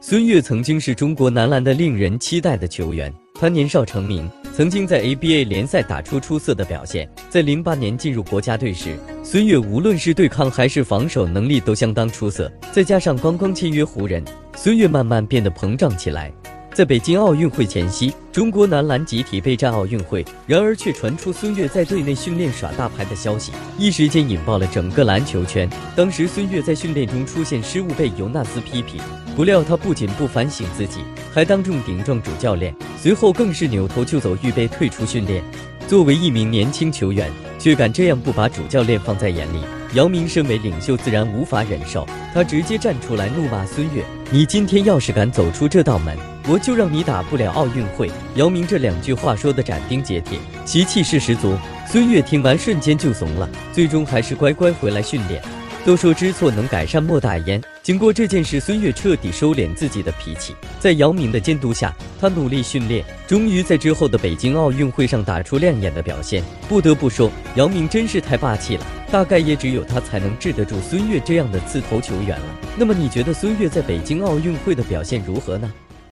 孙悦曾经是中国男篮的令人期待的球员，他年少成名，曾经在 ABA 联赛打出出色的表现。在08年进入国家队时，孙悦无论是对抗还是防守能力都相当出色，再加上刚刚签约湖人，孙悦慢慢变得膨胀起来。在北京奥运会前夕，中国男篮集体备战奥运会，然而却传出孙悦在队内训练耍大牌的消息，一时间引爆了整个篮球圈。当时孙悦在训练中出现失误，被尤纳斯批评，不料他不仅不反省自己，还当众顶撞主教练，随后更是扭头就走，预备退出训练。作为一名年轻球员，却敢这样不把主教练放在眼里，姚明身为领袖自然无法忍受，他直接站出来怒骂孙悦：“你今天要是敢走出这道门，我就让你打不了奥运会。”姚明这两句话说的斩钉截铁，其气势十足。孙悦听完瞬间就怂了，最终还是乖乖回来训练。都说知错能改善莫大焉，经过这件事，孙悦彻底收敛自己的脾气，在姚明的监督下，他努力训练，终于在之后的北京奥运会上打出亮眼的表现。不得不说，姚明真是太霸气了，大概也只有他才能治得住孙悦这样的刺头球员了。那么你觉得孙悦在北京奥运会的表现如何呢？